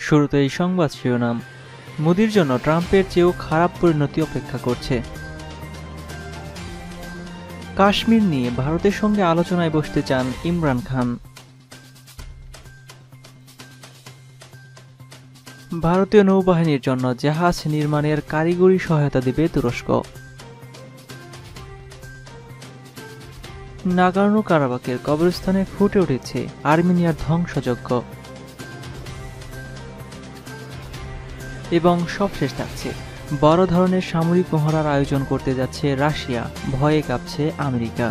শুরুতেই সংবাদ শিরোনাম। মোদির জন্য ট্রাম্পের চেয়েও খারাপ পরিণতি অপেক্ষা করছে। কাশ্মীর নিয়ে ভারতের সঙ্গে আলোচনায় বসতে চান ইমরান খান। ভারতীয় নৌবাহিনীর জন্য জাহাজ নির্মাণের কারিগরি সহায়তা দেবে তুরস্ক। নাগোর্নো কারাবাখের কবরস্থানে ফুটে উঠেছে আর্মেনিয়ার ধ্বংসযজ্ঞ। এবং সবশেষ থাকছে, বড় ধরনের সামরিক মহড়ার আয়োজন করতে যাচ্ছে রাশিয়া, ভয়ে কাঁপছে আমেরিকা।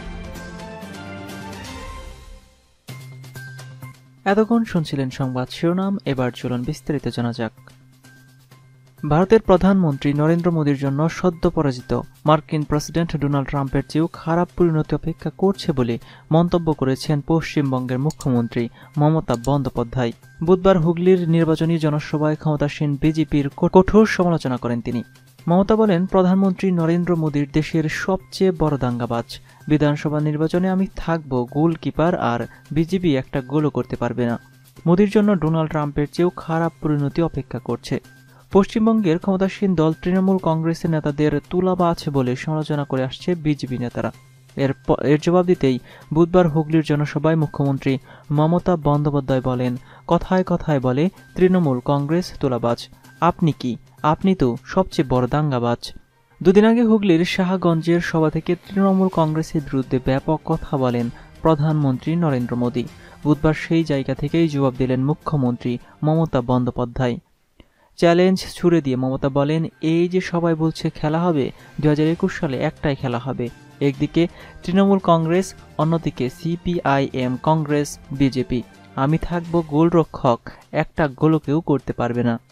এতক্ষণ শুনছিলেন সংবাদ শিরোনাম, এবার চলুন বিস্তারিত জানা যাক। ভারতের প্রধানমন্ত্রী নরেন্দ্র মোদীর জন্য সদ্য পরাজিত মার্কিন প্রেসিডেন্ট ডোনাল্ড ট্রাম্পের চেয়েও খারাপ পরিণতি অপেক্ষা করছে বলে মন্তব্য করেছেন পশ্চিমবঙ্গের মুখ্যমন্ত্রী মমতা বন্দ্যোপাধ্যায়। বুধবার হুগলির নির্বাচনী জনসভায় ক্ষমতাসীন বিজেপির কঠোর সমালোচনা করেন তিনি। মমতা বলেন, প্রধানমন্ত্রী নরেন্দ্র মোদীর দেশের সবচেয়ে বড় দাঙ্গাবাজ। বিধানসভা নির্বাচনে আমি থাকব গোলকিপার, আর বিজেপি একটা গোলও করতে পারবে না। মোদীর জন্য ডোনাল্ড ট্রাম্পের চেয়েও খারাপ পরিণতি অপেক্ষা করছে। পশ্চিমবঙ্গের ক্ষমতাসীন দল তৃণমূল কংগ্রেসের নেতাদের তুলাবাজ বলে সমালোচনা করে আসছে বিজেপি নেতারা। এর জবাব দিতেই বুধবার হুগলির জনসভায় মুখ্যমন্ত্রী মমতা বন্দ্যোপাধ্যায় বলেন, কথায় কথায় বলে তৃণমূল কংগ্রেস তুলাবাজ। আপনি কি? আপনি তো সবচেয়ে বড় দাঙ্গাবাজ। দুদিন আগে হুগলির শাহগঞ্জের সভা থেকে তৃণমূল কংগ্রেসের বিরুদ্ধে ব্যাপক কথা বলেন প্রধানমন্ত্রী নরেন্দ্র মোদী। বুধবার সেই জায়গা থেকেই জবাব দিলেন মুখ্যমন্ত্রী মমতা বন্দ্যোপাধ্যায়। চ্যালেঞ্জ ছুড়ে দিয়ে মমতা বলেন, এই যে সবাই বলছে খেলা হবে, 2021 সালে একটাই খেলা হবে। একদিকে তৃণমূল কংগ্রেস, অন্যদিকে সিপিআইএম, কংগ্রেস, বিজেপি। আমি থাকবো গোলরক্ষক, একটা গোলও কেউ করতে পারবে না।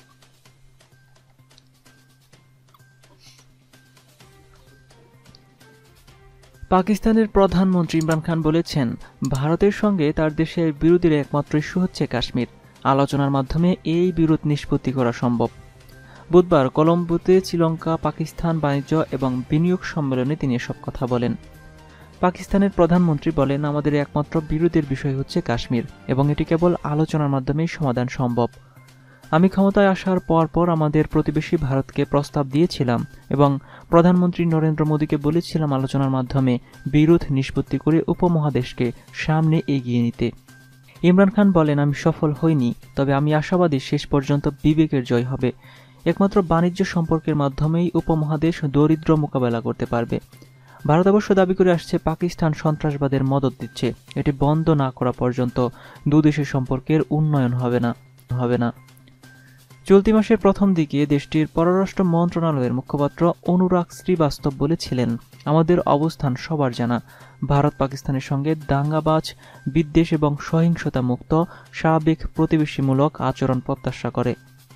পাকিস্তানের প্রধানমন্ত্রী ইমরান খান বলেছেন, ভারতের সঙ্গে তার দেশের বিরোধীর একমাত্র ইস্যু হচ্ছে কাশ্মীর। আলোচনার মাধ্যমে এই বিরোধ নিষ্পত্তি করা সম্ভব। বুধবার কলম্বোতে শ্রীলঙ্কা পাকিস্তান বাণিজ্য এবং বিনিয়োগ সম্মেলনে তিনি এসব কথা বলেন। পাকিস্তানের প্রধানমন্ত্রী বলেন, আমাদের একমাত্র বিরোধের বিষয় হচ্ছে কাশ্মীর এবং এটি কেবল আলোচনার মাধ্যমেই সমাধান সম্ভব। আমি ক্ষমতায় আসার পর আমাদের প্রতিবেশী ভারতকে প্রস্তাব দিয়েছিলাম এবং প্রধানমন্ত্রী নরেন্দ্র মোদীকে বলেছিলাম আলোচনার মাধ্যমে বিরোধ নিষ্পত্তি করে উপমহাদেশকে সামনে এগিয়ে নিতে। ইমরান খান বলেন, আমি সফল হইনি, তবে আমি আশাবাদী শেষ পর্যন্ত বিবেকের জয় হবে। একমাত্র বাণিজ্য সম্পর্কের মাধ্যমেই উপমহাদেশ দরিদ্র মোকাবেলা করতে পারবে। ভারত অবশ্য দাবি করে আসছে পাকিস্তান সন্ত্রাসবাদের মদদ দিচ্ছে। এটি বন্ধ না করা পর্যন্ত দুদেশের সম্পর্কের উন্নয়ন হবে না। চলতি মাসের প্রথম দিকে দেশটির পররাষ্ট্র মন্ত্রণালয়ের মুখপাত্র অনুরাগ শ্রীবাস্তব বলেছিলেন, আমাদের অবস্থান সবার জানা। ভারত পাকিস্তানের সঙ্গে দাঙ্গাবাজ, বিদ্বেষ এবং সহিংসতা মুক্ত স্বাভাবিক প্রতিবেশীমূলক আচরণ প্রত্যাশা করে।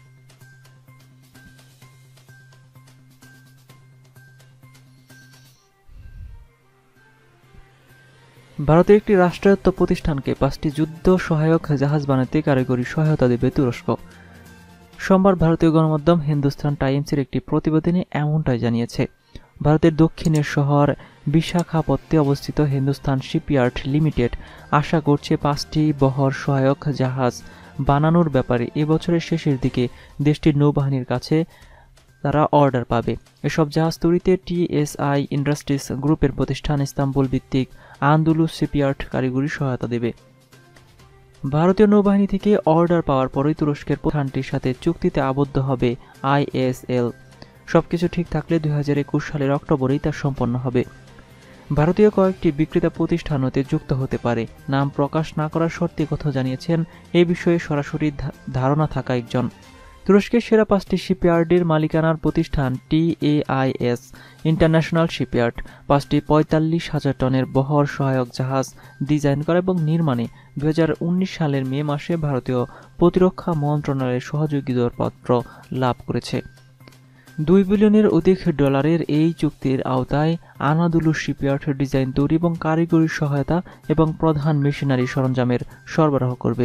ভারতের একটি রাষ্ট্রায়ত্ত প্রতিষ্ঠানকে 5টি যুদ্ধ সহায়ক জাহাজ বানাতে কারিগরি সহায়তা দেবে তুরস্ক। সোমবার ভারতীয় গণমাধ্যম হিন্দুস্তান টাইমসের একটি প্রতিবেদনে এমনটাই জানিয়েছে। ভারতের দক্ষিণের শহর বিশাখাপত্তনে অবস্থিত হিন্দুস্তান শিপইয়ার্ড লিমিটেড আশা করছে 5টি বহর সহায়ক জাহাজ বানানোর ব্যাপারে এবছরের শেষের দিকে দেশটির নৌবাহিনীর কাছে তারা অর্ডার পাবে। এসব জাহাজ তৈরিতে টিএসআই ইন্ডাস্ট্রিজ গ্রুপের প্রতিষ্ঠান ইস্তাম্বুল ভিত্তিক আন্দুলুস শিপইয়ার্ড কারিগরি সহায়তা দেবে। ভারতীয় নৌবাহিনী থেকে অর্ডার পাওয়ার পরই তুরস্কের প্রতিষ্ঠানটির সাথে চুক্তিতে আবদ্ধ হবে আইএসএল। সবকিছু ঠিক থাকলে 2021 সালের অক্টোবরেই তা সম্পন্ন হবে। ভারতীয় কয়েকটি বিক্রেতা প্রতিষ্ঠান হতে যুক্ত হতে পারে। নাম প্রকাশ না করার শর্তে কথা জানিয়েছেন এই বিষয়ে সরাসরি ধারণা থাকা একজন। তুরস্কের সেরা 5টি শিপইয়ার্ডের মালিকানার প্রতিষ্ঠান টিএআইএস ইন্টারন্যাশনাল শিপইয়ার্ড 5টি 45,000 টনের বহর সহায়ক জাহাজ ডিজাইন করা এবং নির্মাণে 2019 সালের মে মাসে ভারতীয় প্রতিরক্ষা মন্ত্রণালয়ের সহযোগী দরপত্র লাভ করেছে। $2 বিলিয়নের অধিক ডলারের এই চুক্তির আওতায় আনাদুলু শিপইয়ার্ড ডিজাইন তৈরি এবং কারিগরি সহায়তা এবং প্রধান মেশিনারি সরঞ্জামের সরবরাহ করবে।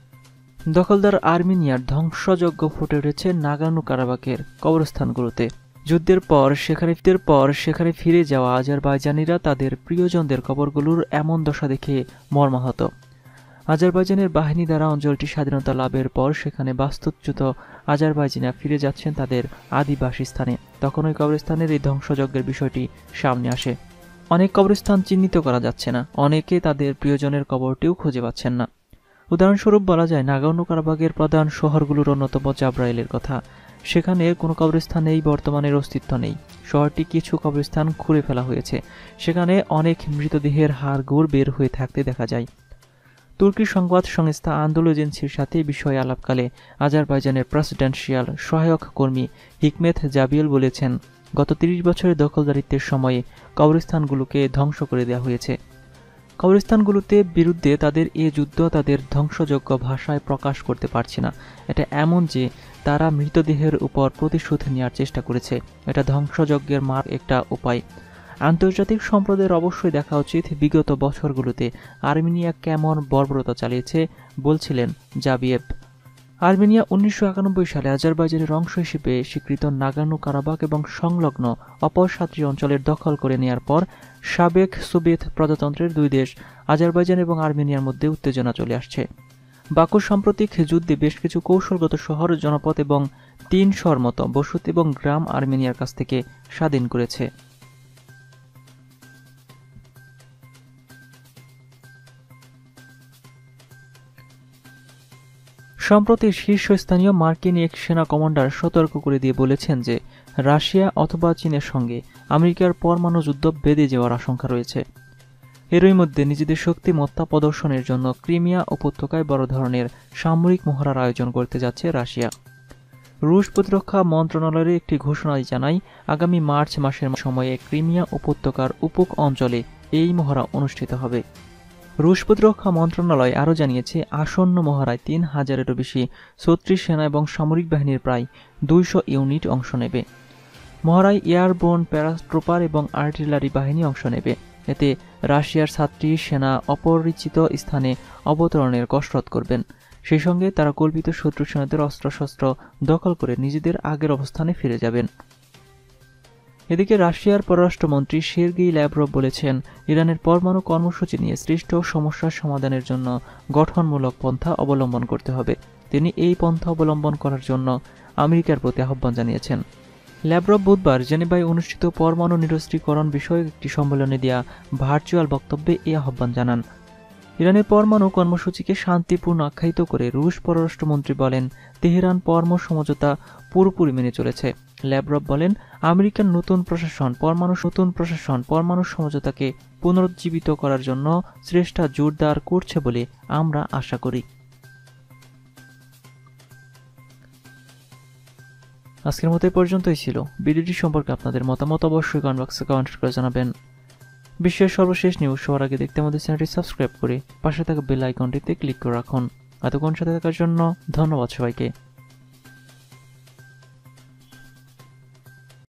দখলদার আর্মেনিয়ার ধ্বংসযজ্ঞ ফুটে উঠেছে নাগোর্নো কারাবাখের কবরস্থানগুলোতে। যুদ্ধের পর সেখানে ফিরে যাওয়া আজারবাইজানিরা তাদের প্রিয়জনদের কবরগুলোর এমন দশা দেখে মর্মাহত। আজারবাইজানের বাহিনী দ্বারা অঞ্চলটি স্বাধীনতা লাভের পর সেখানে বাস্তুচ্যুত আজারবাইজানিরা ফিরে যাচ্ছেন তাদের আদি বাসস্থানে। তখন ওই কবরস্থানের এই ধ্বংসযজ্ঞের বিষয়টি সামনে আসে। অনেক কবরস্থান চিহ্নিত করা যাচ্ছে না, অনেকে তাদের প্রিয়জনের কবরটিও খুঁজে পাচ্ছেন না। উদাহরণস্বরূপ বলা যায় নাগর্নো কারাবাখের প্রধান শহরগুলোর অন্যতম জাব্রাইলের কথা। সেখানে কোনো কবরস্থানেই বর্তমানের অস্তিত্ব নেই। শহরটি কিছু কবরস্থান খুঁড়ে ফেলা হয়েছে, সেখানে অনেক মৃতদেহের হাড়গোড় বের হয়ে থাকতে দেখা যায়। তুর্কি সংবাদ সংস্থা আন্দোলন এজেন্সির সাথে বিষয়ে আলাপকালে আজারবাইজানের প্রেসিডেন্সিয়াল সহায়ক কর্মী হিকমেত জাবিয়েল বলেছেন, গত ৩০ বছরের দখলদারিত্বের সময়ে কবরস্থানগুলোকে ধ্বংস করে দেওয়া হয়েছে। কবরস্থানগুলোতে বিরুদ্ধে তাদের এ যুদ্ধ তাদের ধ্বংসযোগ্য ভাষায় প্রকাশ করতে পারছে না। এটা এমন যে তারা মৃতদেহের উপর প্রতিশোধ নেওয়ার চেষ্টা করেছে। এটা ধ্বংসযজ্ঞের মার একটা উপায়। আন্তর্জাতিক সম্প্রদায়ের অবশ্যই দেখা উচিত বিগত বছরগুলোতে আর্মেনিয়া কেমন বর্বরতা চালিয়েছে, বলছিলেন জাবিয়েভ। আর্মেনিয়া ১৯৯১ সালে আজারবাইজানের অংশ হিসেবে স্বীকৃত নাগর্নো কারাবাখ এবং সংলগ্ন অপর ৭টি অঞ্চলের দখল করে নেয়ার পর সাবেক সোভিয়েত প্রজাতন্ত্রের দুই দেশ আজারবাইজান এবং আর্মেনিয়ার মধ্যে উত্তেজনা চলে আসছে। বাকু সাম্প্রতিক যুদ্ধে বেশ কিছু কৌশলগত শহর, জনপদ এবং ৩০০-র মতো বসতি এবং গ্রাম আর্মেনিয়ার কাছ থেকে স্বাধীন করেছে। সম্প্রতি শীর্ষস্থানীয় মার্কিন এক সেনা কমান্ডার সতর্ক করে দিয়ে বলেছেন যে রাশিয়া অথবা চীনের সঙ্গে আমেরিকার পরমাণু যুদ্ধ বেঁধে যাওয়ার আশঙ্কা রয়েছে। এরই মধ্যে নিজেদের শক্তিমত্তা প্রদর্শনের জন্য ক্রিমিয়া উপত্যকায় বড় ধরনের সামরিক মহড়ার আয়োজন করতে যাচ্ছে রাশিয়া। রুশ প্রতিরক্ষা মন্ত্রণালয়ের একটি ঘোষণায় জানায়, আগামী মার্চ মাসের সময়ে ক্রিমিয়া উপত্যকার উপকূল অঞ্চলে এই মহড়া অনুষ্ঠিত হবে। রুশ প্রতিরক্ষা মন্ত্রণালয় আরও জানিয়েছে, আসন্ন মহড়ায় ৩,০০০-এরও বেশি ৩৬ সেনা এবং সামরিক বাহিনীর প্রায় ২০০ ইউনিট অংশ নেবে। মহড়ায় এয়ারবোর্ন প্যারাট্রুপার এবং আর্টিলারি বাহিনী অংশ নেবে। এতে রাশিয়ার ৭টি সেনা অপরিচিত স্থানে অবতরণের কসরত করবেন। সেই সঙ্গে তারা কল্পিত শত্রু সেনাদের অস্ত্রশস্ত্র দখল করে নিজেদের আগের অবস্থানে ফিরে যাবেন। এদিকে রাশিয়ার পররাষ্ট্রমন্ত্রী সের্গেই ল্যাভরভ বলেছেন, ইরানের পরমাণু কর্মসূচি নিয়ে সৃষ্ট সমস্যার সমাধানের জন্য গঠনমূলক পন্থা অবলম্বন করতে হবে। তিনি এই পন্থা অবলম্বন করার জন্য আমেরিকার প্রতি আহ্বান জানিয়েছেন। ল্যাভরভ বুধবার জেনেভায় অনুষ্ঠিত পরমাণু নিরস্ত্রীকরণ বিষয়ক একটি সম্মেলনে দেয়া ভার্চুয়াল বক্তব্যে এই আহ্বান জানান। ইরানের পরমাণু কর্মসূচিকে শান্তিপূর্ণ আখ্যায়িত করে রুশ পররাষ্ট্রমন্ত্রী বলেন, তেহরান পরমাণু সমঝোতা পুরোপুরি মেনে চলেছে। ল্যাভরভ বলেন, আমেরিকার নতুন প্রশাসন পরমাণু সমঝোতাকে পুনরুজ্জীবিত করার জন্য চেষ্টা জোরদার করছে বলে আমরা আশা করি। আজকের মতো এই পর্যন্তই ছিল। ভিডিওটি সম্পর্কে আপনাদের মতামত অবশ্যই কমেন্ট বক্সে কমেন্ট করে জানাবেন। বিশ্বের সর্বশেষ নিউজ সবার আগে দেখতে আমাদের চ্যানেলটি সাবস্ক্রাইব করে পাশে থাকা বেল আইকনটিতে ক্লিক করে রাখুন। এতক্ষণ সাথে থাকার জন্য ধন্যবাদ সবাইকে।